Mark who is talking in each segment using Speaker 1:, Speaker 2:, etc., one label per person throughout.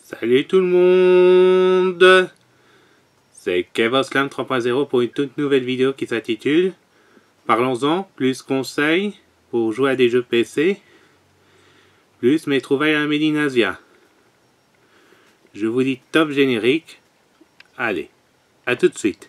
Speaker 1: Salut tout le monde, c'est KevOslam 3.0 pour une toute nouvelle vidéo qui s'intitule Parlons-en, plus conseils pour jouer à des jeux PC, plus mes trouvailles à Medinasia. Je vous dis top générique, allez, à tout de suite.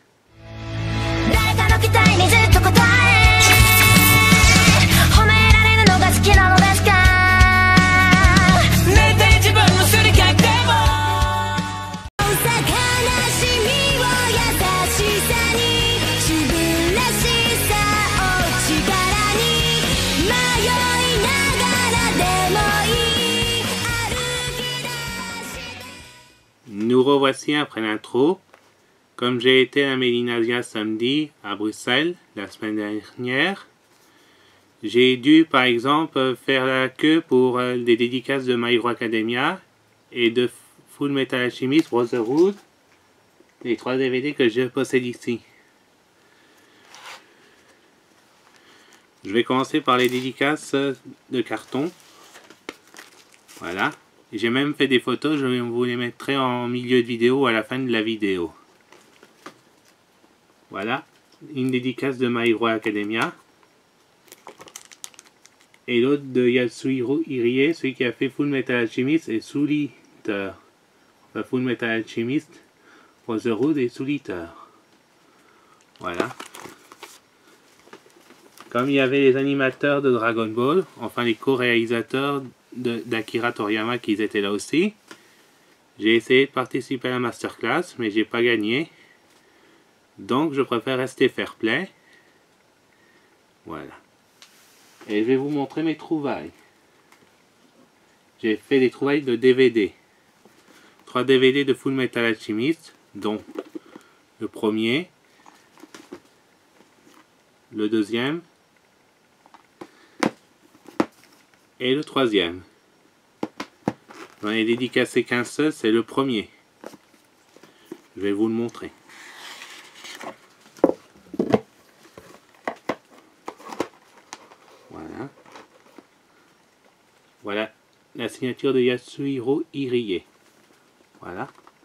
Speaker 1: Nous revoici après l'intro. Comme j'ai été à Medinasia samedi à Bruxelles la semaine dernière, j'ai dû par exemple faire la queue pour des dédicaces de My Hero Academia et de Full Metal Alchemist Brotherhood, les 3 DVD que je possède ici. Je vais commencer par les dédicaces de carton. Voilà. J'ai même fait des photos, je vous les mettrai en milieu de vidéo à la fin de la vidéo. Voilà, une dédicace de My Hero Academia. Et l'autre de Yasuhiro Irie, celui qui a fait Full Metal Alchemist et Soul Eater. Enfin, Full Metal Alchemist, Brotherhood et Soul Eater. Voilà. Comme il y avait les animateurs de Dragon Ball, enfin les co-réalisateurs d'Akira Toriyama qui étaient là aussi, j'ai essayé de participer à la masterclass, mais j'ai pas gagné. Donc je préfère rester fair play. Voilà. Et je vais vous montrer mes trouvailles. J'ai fait des trouvailles de DVD. 3 DVD de Full Metal Alchemist, dont le premier, le deuxième et le troisième. J'en ai dédicacé qu'un seul, c'est le premier. Je vais vous le montrer. Voilà. Voilà la signature de Yasuhiro Irie. Voilà.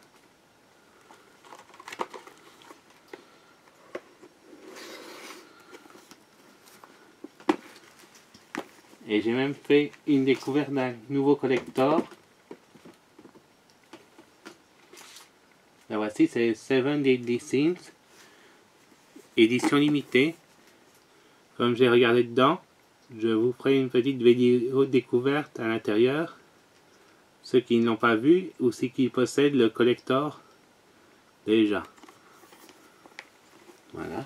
Speaker 1: Et j'ai même fait une découverte d'un nouveau collector. La voici, c'est Seven Deadly Sins, édition limitée. Comme j'ai regardé dedans, je vous ferai une petite vidéo de découverte à l'intérieur. Ceux qui ne l'ont pas vu ou ceux qui possèdent le collector déjà. Voilà.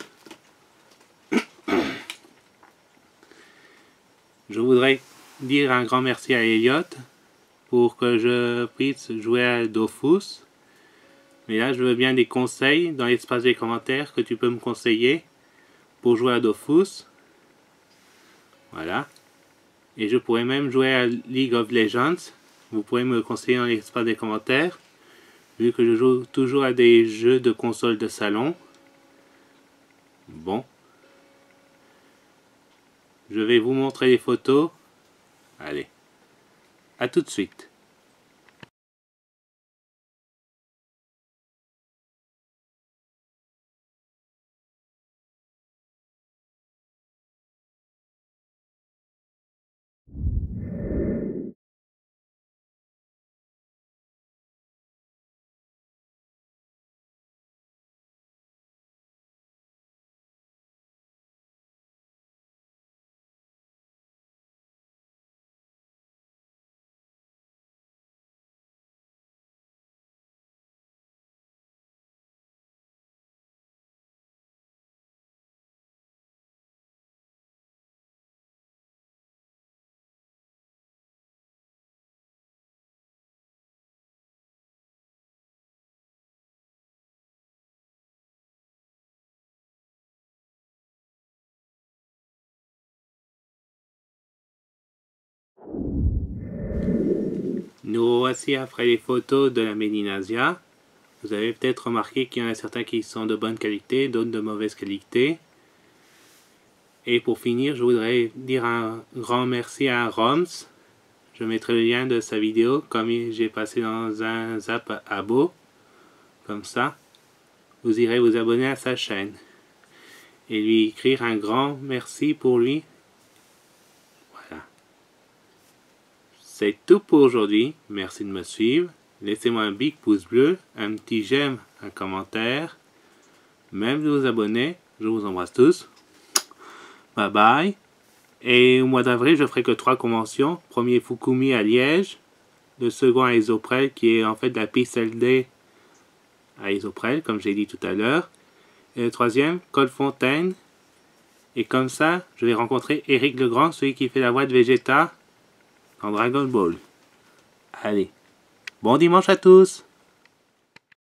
Speaker 1: Je voudrais dire un grand merci à Elliot pour que je puisse jouer à Dofus. Mais là, je veux bien des conseils dans l'espace des commentaires que tu peux me conseiller pour jouer à Dofus. Voilà. Et je pourrais même jouer à League of Legends. Vous pourrez me conseiller dans l'espace des commentaires. Vu que je joue toujours à des jeux de console de salon. Bon. Je vais vous montrer les photos. Allez. À tout de suite. Nous voici après les photos de la Medinasia. Vous avez peut-être remarqué qu'il y en a certains qui sont de bonne qualité, d'autres de mauvaise qualité. Et pour finir, je voudrais dire un grand merci à Roms. Je mettrai le lien de sa vidéo comme j'ai passé dans un zap abo. Comme ça, vous irez vous abonner à sa chaîne. Et lui écrire un grand merci pour lui. Voilà. C'est tout pour aujourd'hui. Merci de me suivre. Laissez-moi un big pouce bleu, un petit j'aime, un commentaire. Même de vous abonner. Je vous embrasse tous. Bye bye. Et au mois d'avril, je ferai que 3 conventions. Premier Fukumi à Liège. Le second à Isoprel, qui est en fait la piste LD à Isoprel, comme j'ai dit tout à l'heure. Et le troisième, Colfontaine. Et comme ça, je vais rencontrer Éric Legrand, celui qui fait la voix de Vegeta dans Dragon Ball. Allez, bon dimanche à tous!